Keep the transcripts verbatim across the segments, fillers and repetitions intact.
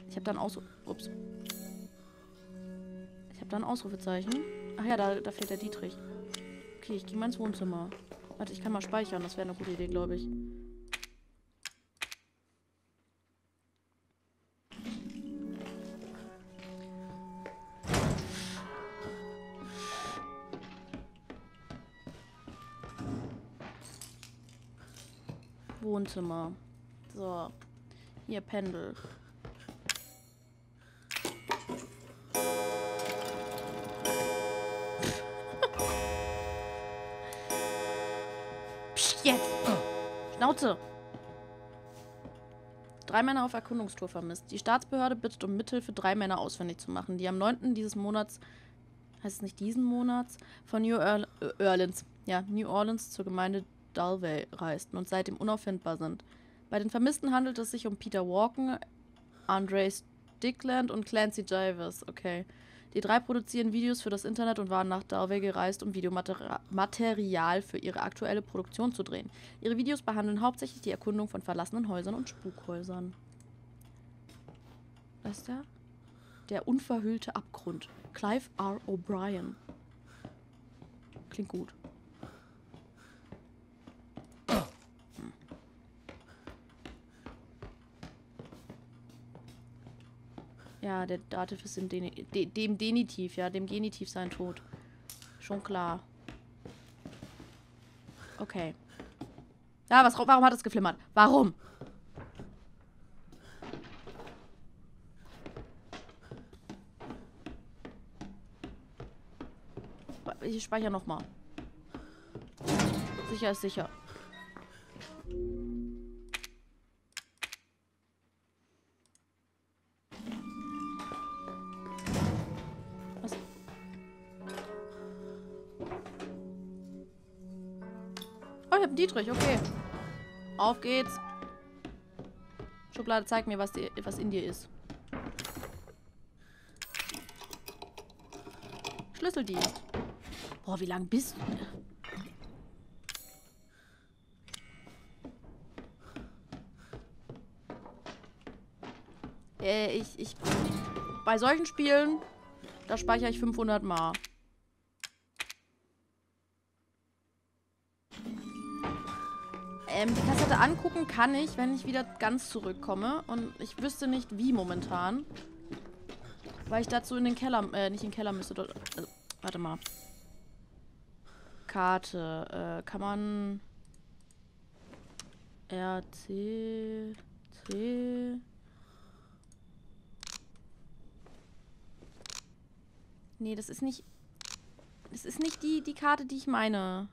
Ich habe da ein Aus... Ups. Ich habe da ein Ausrufezeichen. Ach ja, da, da fehlt der Dietrich. Okay, ich gehe mal ins Wohnzimmer. Warte, ich kann mal speichern. Das wäre eine gute Idee, glaube ich. Wohnzimmer. So. Hier, Pendel. Psst, jetzt! Schnauze! Drei Männer auf Erkundungstour vermisst. Die Staatsbehörde bittet um Mithilfe, drei Männer ausfindig zu machen, die am neunten dieses Monats, heißt es nicht diesen Monats, von New Orleans, ja, New Orleans zur Gemeinde Dalvey reisten und seitdem unauffindbar sind. Bei den Vermissten handelt es sich um Peter Walken, Andre Stickland und Clancy Givers. Okay. Die drei produzieren Videos für das Internet und waren nach Dalvey gereist, um Videomaterial für ihre aktuelle Produktion zu drehen. Ihre Videos behandeln hauptsächlich die Erkundung von verlassenen Häusern und Spukhäusern. Was ist der? Der unverhüllte Abgrund. Clive R. O'Brien. Klingt gut. Ja, der Dativ ist im Deni de dem Denitiv, ja, dem Genitiv sein Tod. Schon klar. Okay. Ja, was, warum hat es geflimmert? Warum? Ich speichere nochmal. Sicher ist sicher. Ich hab Dietrich, okay. Auf geht's. Schublade, zeig mir, was, die, was in dir ist. Schlüsseldienst. Boah, wie lang bist du? Äh, ich, ich... Bei solchen Spielen, da speichere ich fünfhundert Mal. Ähm, die Kassette angucken kann ich, wenn ich wieder ganz zurückkomme. Und ich wüsste nicht, wie momentan. Weil ich dazu in den Keller, äh, nicht in den Keller müsste. Dort, also, warte mal. Karte, äh, kann man... R, C, C... Nee, das ist nicht... Das ist nicht die, die Karte, die ich meine.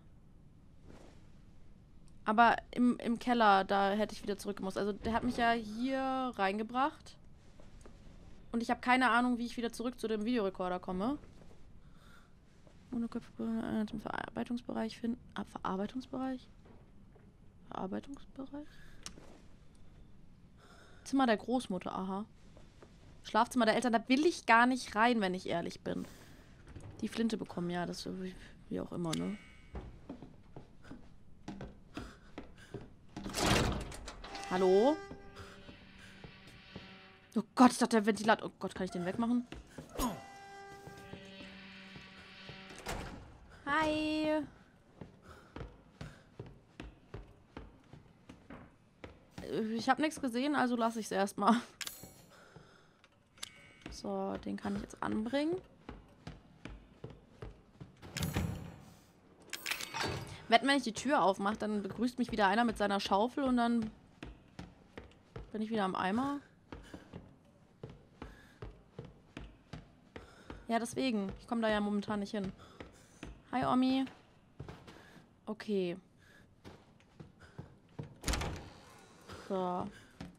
Aber im, im Keller, da hätte ich wieder zurückgemusst. Also der hat mich ja hier reingebracht. Und ich habe keine Ahnung, wie ich wieder zurück zu dem Videorekorder komme. Monoköpfe im Verarbeitungsbereich finden. Ah, Verarbeitungsbereich? Verarbeitungsbereich? Zimmer der Großmutter, aha. Schlafzimmer der Eltern, da will ich gar nicht rein, wenn ich ehrlich bin. Die Flinte bekommen, ja, das wie, wie auch immer, ne? Hallo? Oh Gott, ich dachte, der Ventilator... Oh Gott, kann ich den wegmachen? Hi. Ich habe nichts gesehen, also lasse ich es erstmal. So, den kann ich jetzt anbringen. Wetten, wenn ich die Tür aufmache, dann begrüßt mich wieder einer mit seiner Schaufel und dann bin ich wieder am Eimer. Ja, deswegen. Ich komme da ja momentan nicht hin. Hi, Omi. Okay. So.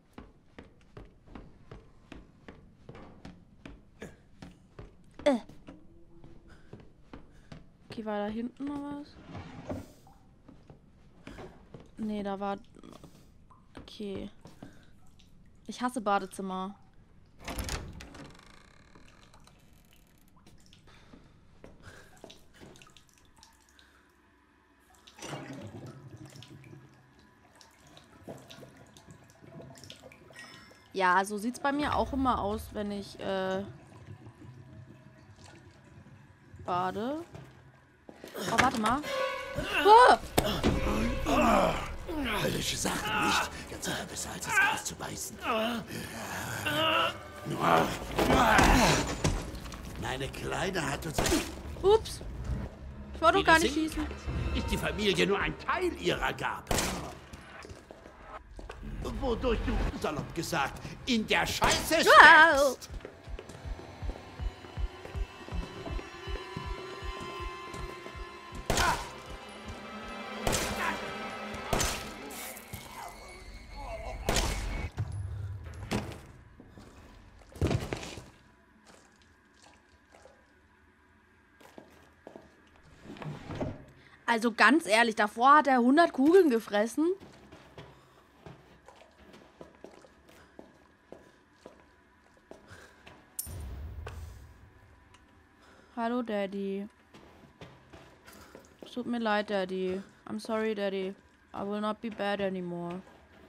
Äh. Okay, war da hinten noch was? Nee, da war... Okay. Ich hasse Badezimmer. Ja, so sieht's bei mir auch immer aus, wenn ich äh, bade. Oh, warte mal. Oh! Höllische Sachen, nicht? Ganz immer besser als das Gras zu beißen. Meine Kleine hat uns... Ups. Ich wollte doch gar nicht schießen. Ist die Familie nur ein Teil ihrer Gabe. Wodurch du, salopp gesagt, in der Scheiße steckst. Also ganz ehrlich, davor hat er hundert Kugeln gefressen. Hallo, Daddy. Es tut mir leid, Daddy. I'm sorry, Daddy. I will not be bad anymore.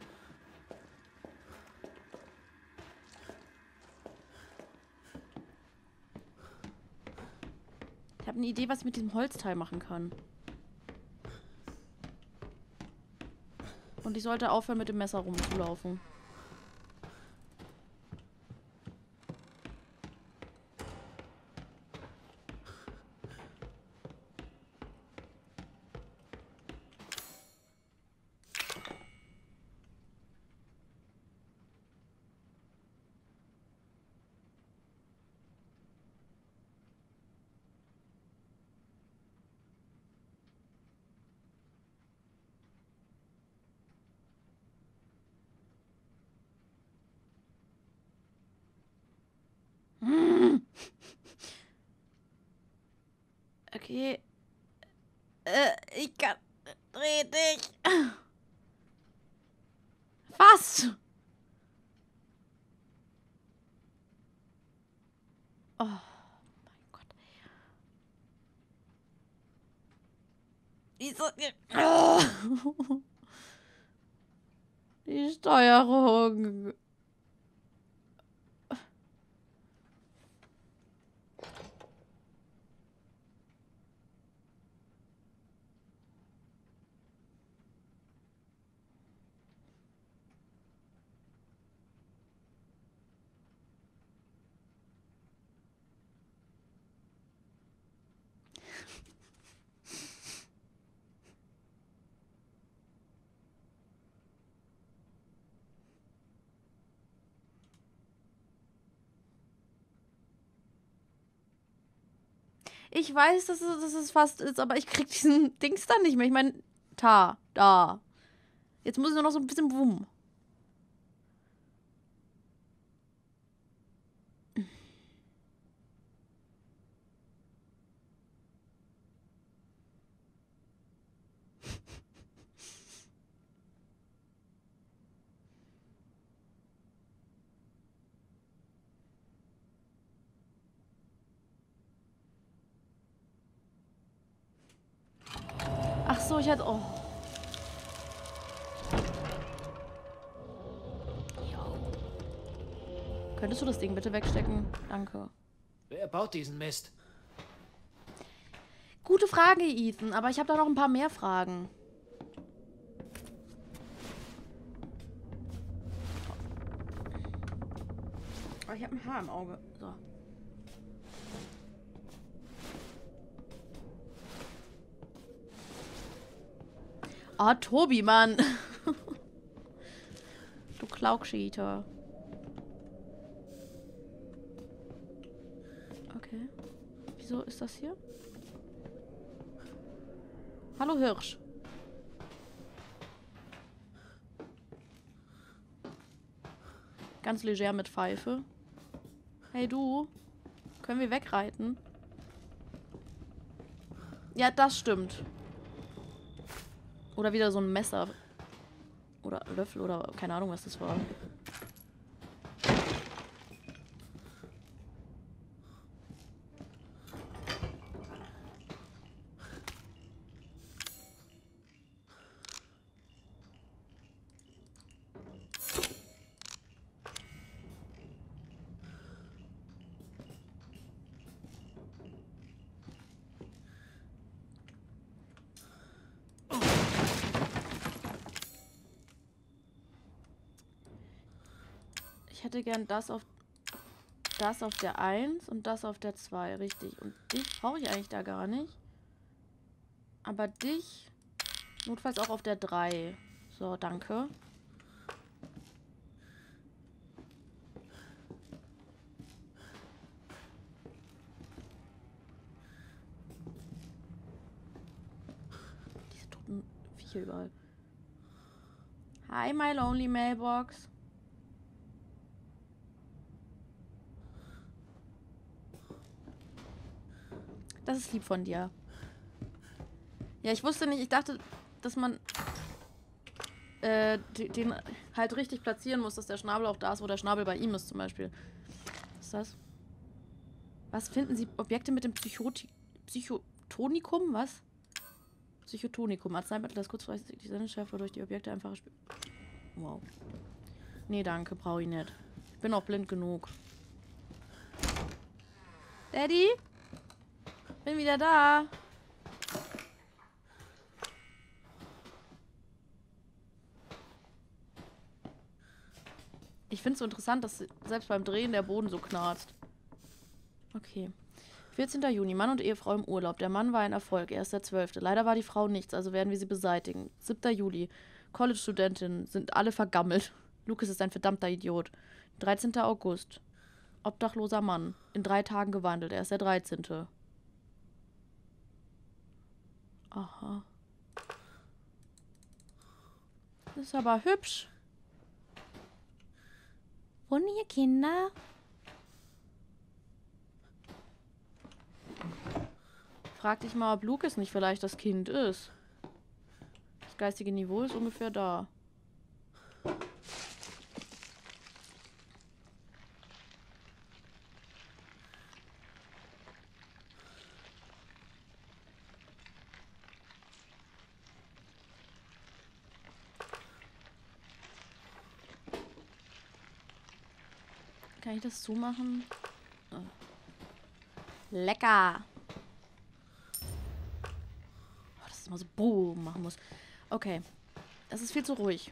Ich habe eine Idee, was ich mit diesem Holzteil machen kann. Und ich sollte aufhören, mit dem Messer rumzulaufen. Okay. Äh, ich kann... Dreh dich. Was? Oh, mein Gott. Wieso... Oh. Die Steuerung. Ich weiß, dass es, dass es fast ist, aber ich krieg diesen Dings dann nicht mehr. Ich meine, ta, da. Jetzt muss ich nur noch so ein bisschen wumm. Ach so, ich hatte... Oh. Könntest du das Ding bitte wegstecken? Danke. Wer baut diesen Mist? Gute Frage, Ethan, aber ich habe da noch ein paar mehr Fragen. Oh, ich habe ein Haar im Auge. So. Oh, Tobi, Mann. Du Klaugscheater. Okay. Wieso ist das hier? Hallo, Hirsch. Ganz leger mit Pfeife. Hey, du. Können wir wegreiten? Ja, das stimmt. Oder wieder so ein Messer. Oder Löffel oder keine Ahnung, was das war. Ich hätte gern das auf das auf der eins und das auf der zwei, richtig. Und dich brauche ich eigentlich da gar nicht. Aber dich notfalls auch auf der drei. So, danke. Diese toten Viecher überall. Hi, my lonely mailbox. Das ist lieb von dir. Ja, ich wusste nicht, ich dachte, dass man äh, den halt richtig platzieren muss, dass der Schnabel auch da ist, wo der Schnabel bei ihm ist zum Beispiel. Was ist das? Was finden Sie? Objekte mit dem Psychoti Psychotonikum? Was? Psychotonikum. Arzneimittel, das kurzfristig die Sendeschärfe durch die Objekte einfacher spielt. Wow. Nee, danke, brauche ich nicht. Ich bin auch blind genug. Daddy? Bin wieder da. Ich finde es so interessant, dass selbst beim Drehen der Boden so knarzt. Okay. vierzehnter Juni. Mann und Ehefrau im Urlaub. Der Mann war ein Erfolg. Er ist der zwölfte. Leider war die Frau nichts, also werden wir sie beseitigen. siebter Juli. College-Studentinnen sind alle vergammelt. Lucas ist ein verdammter Idiot. dreizehnter August. Obdachloser Mann. In drei Tagen gewandelt. Er ist der dreizehnte. Aha. Das ist aber hübsch. Wohnen hier Kinder? Frag dich mal, ob Lucas nicht vielleicht das Kind ist. Das geistige Niveau ist ungefähr da. Kann ich das zumachen? Oh. Lecker! Oh, dass es immer so boom machen muss. Okay. Es ist viel zu ruhig.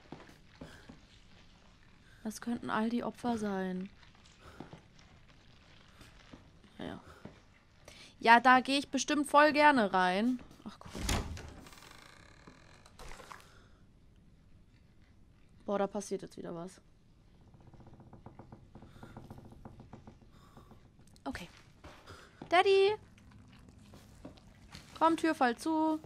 Das könnten all die Opfer sein. Ja. Ja, da gehe ich bestimmt voll gerne rein. Ach, cool. Boah, da passiert jetzt wieder was. Okay. Daddy! Komm, Tür fall zu.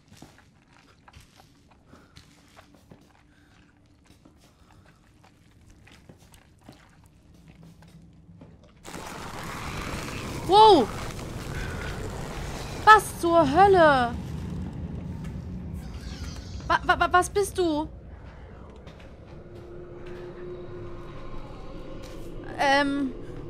Wow! Was zur Hölle? Wa wa was bist du? Ähm...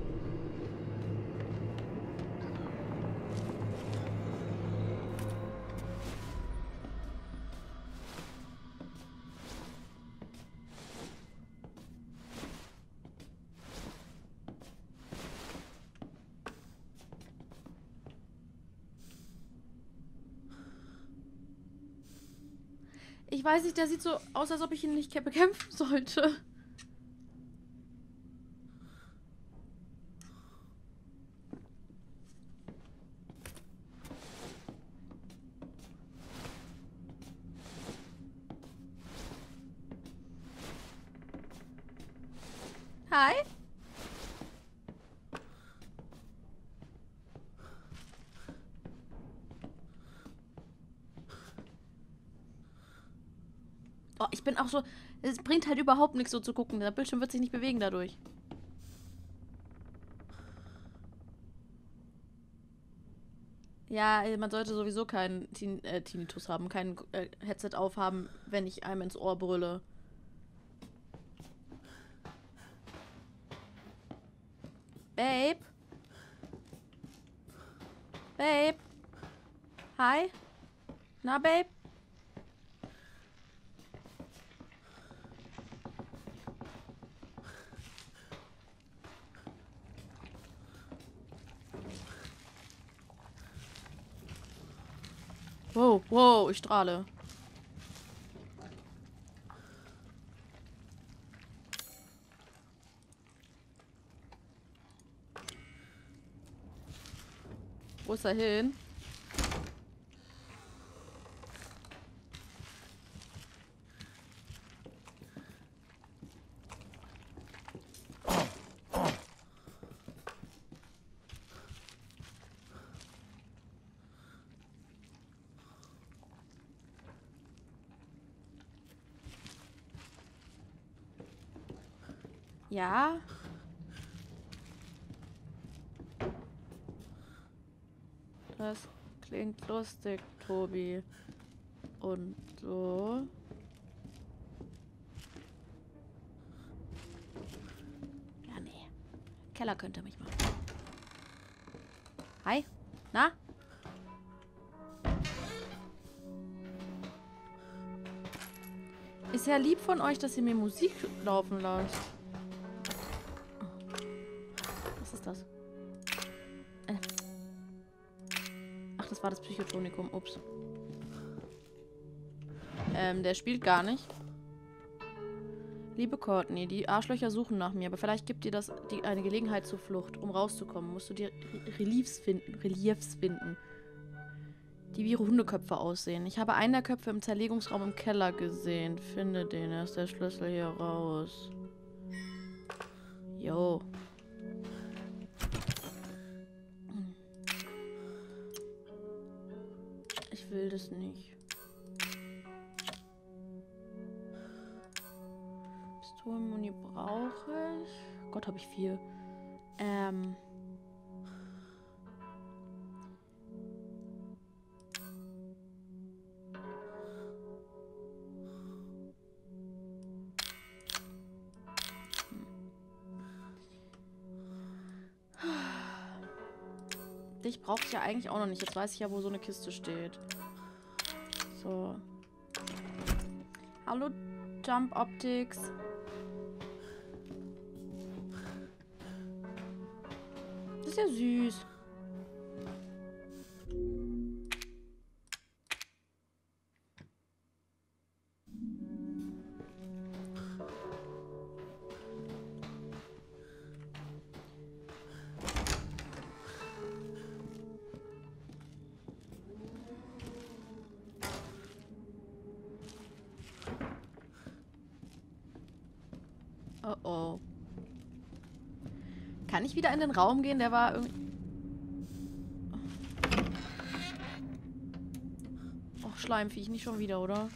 Ich weiß nicht, der sieht so aus, als ob ich ihn nicht bekämpfen sollte. Hi. Oh, ich bin auch so... Es bringt halt überhaupt nichts so zu gucken. Der Bildschirm wird sich nicht bewegen dadurch. Ja, man sollte sowieso keinen Tin äh, Tinnitus haben, kein äh, Headset aufhaben, wenn ich einem ins Ohr brülle. Babe? Babe? Hi? Na, Babe? Wow, wow, ich strahle. Wo ist er hin? Ja. Das klingt lustig, Tobi. Und so. Ja, nee. Keller könnte mich machen. Hi. Na? Ist ja lieb von euch, dass ihr mir Musik laufen lasst. Was ist das? Äh. Ach, das war das Psychotronikum. Ups. Ähm, der spielt gar nicht. Liebe Courtney, die Arschlöcher suchen nach mir, aber vielleicht gibt dir das die, eine Gelegenheit zur Flucht. Um rauszukommen, musst du dir Re Reliefs finden. Reliefs finden. Die wie ihre Hundeköpfe aussehen. Ich habe einen der Köpfe im Zerlegungsraum im Keller gesehen. Finde den, er ist der Schlüssel hier raus. Jo. Ich will das nicht. Pistolenmuni brauche ich. Gott, habe ich viel. Ähm. Dich brauche ich ja eigentlich auch noch nicht. Jetzt weiß ich ja, wo so eine Kiste steht. So. Hallo, Jump Optics. Das ist ja süß. Oh oh. Kann ich wieder in den Raum gehen? Der war irgendwie... Och, Schleimviech, nicht schon wieder, oder?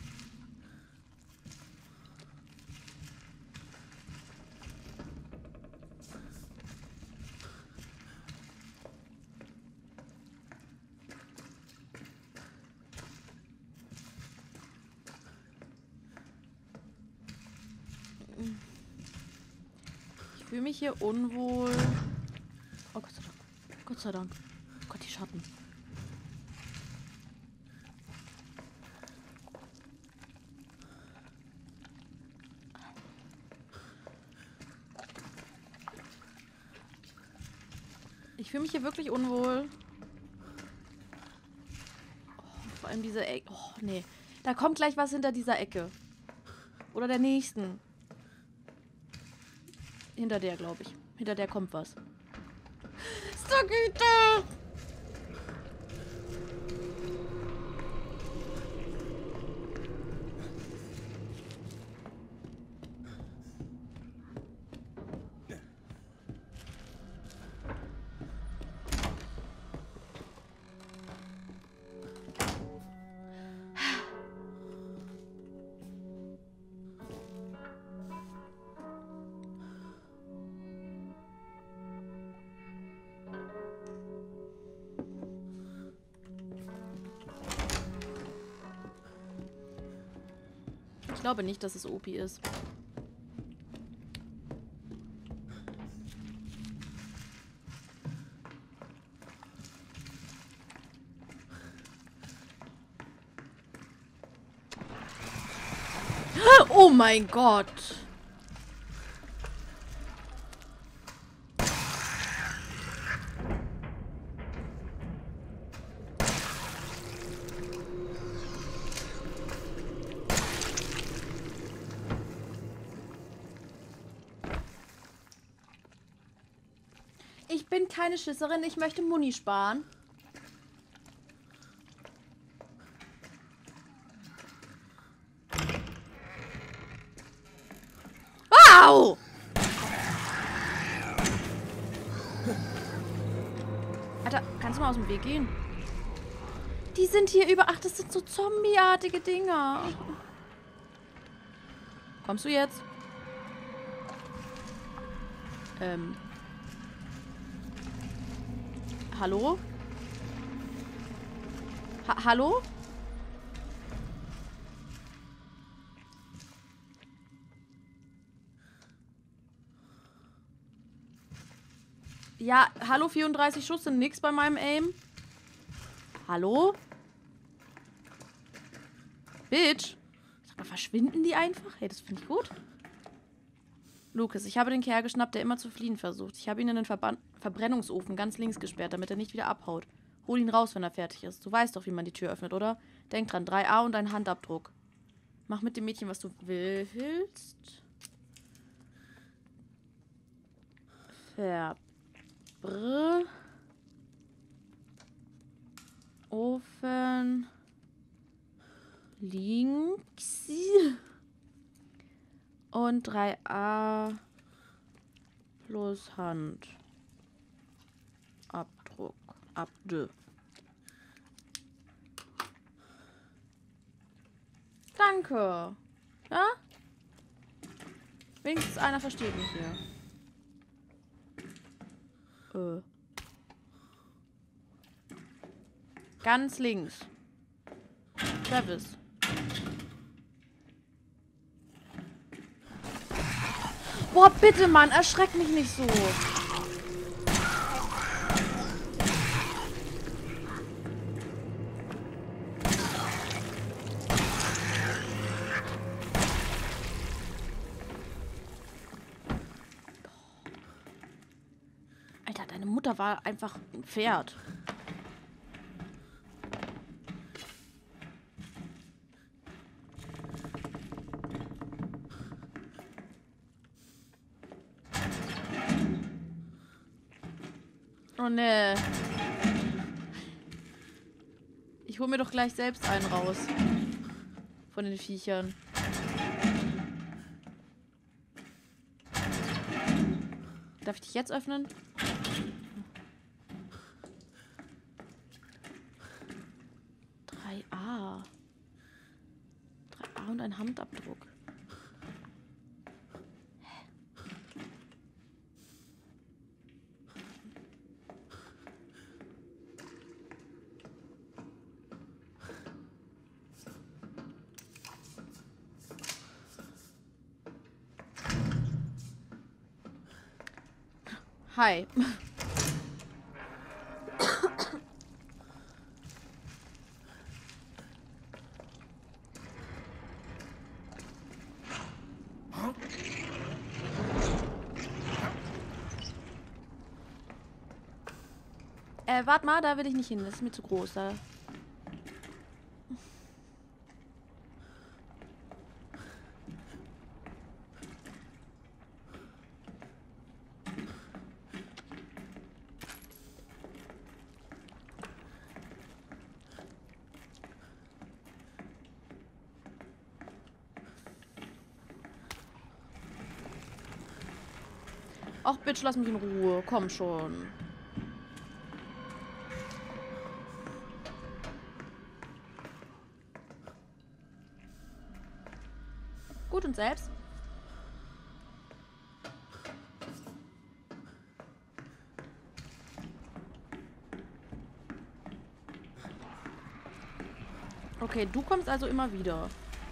Ich fühle mich hier unwohl. Oh Gott sei Dank. Gott sei Dank. Oh Gott, die Schatten. Ich fühle mich hier wirklich unwohl. Oh, vor allem diese Ecke. Oh, nee. Da kommt gleich was hinter dieser Ecke. Oder der nächsten. Hinter der, glaube ich. Hinter der kommt was. Sagüte! Ich glaube nicht, dass es O P ist. Oh mein Gott! Ich bin keine Schisserin, ich möchte Muni sparen. Alter, kannst du mal aus dem Weg gehen? Die sind hier über... Ach, das sind so zombieartige Dinger. Kommst du jetzt? Ähm. Hallo? Ha Hallo? Ja, hallo, vierunddreißig Schuss sind nix bei meinem Aim. Hallo? Bitch. Sag mal, verschwinden die einfach? Hey, das finde ich gut. Lucas, ich habe den Kerl geschnappt, der immer zu fliehen versucht. Ich habe ihn in den Verban Verbrennungsofen ganz links gesperrt, damit er nicht wieder abhaut. Hol ihn raus, wenn er fertig ist. Du weißt doch, wie man die Tür öffnet, oder? Denk dran, drei A und ein Handabdruck. Mach mit dem Mädchen, was du willst. Verbr... Ofen... Links... Und drei A plus Hand. Abdruck. Abde. Danke. Ja? Wenigstens einer versteht mich hier. Äh. Ganz links. Travis. Boah, bitte, Mann, erschreck mich nicht so. Alter, deine Mutter war einfach ein Pferd. Oh ne. Ich hol mir doch gleich selbst einen raus. Von den Viechern. Darf ich dich jetzt öffnen? drei A. drei A und ein Handabdruck. Hi. Äh, warte mal, da will ich nicht hin. Das ist mir zu groß. Da. Ach, Bitch, lass mich in Ruhe. Komm schon. Gut, und selbst? Okay, du kommst also immer wieder.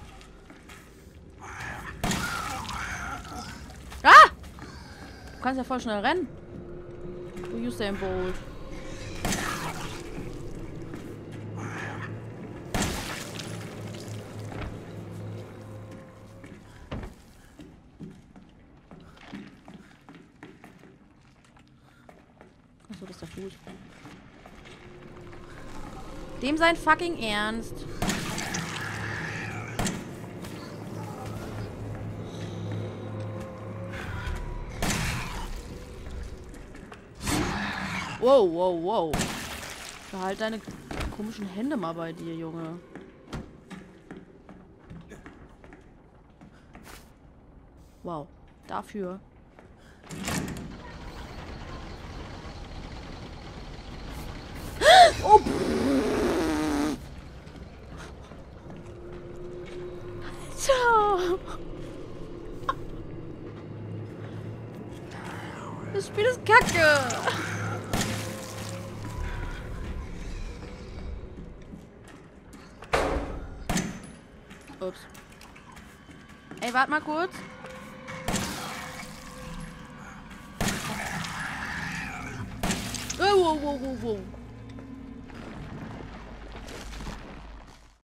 Ah! Du kannst ja voll schnell rennen. Du Usain Bolt. Achso, das ist der Fuß. Dem sein fucking Ernst. Wow, wow, wow. Behalt deine komischen Hände mal bei dir, Junge. Wow. Dafür. Spiel ist kacke. Ups. Ey, warte mal kurz. Oh, wow, wow, wow, wow.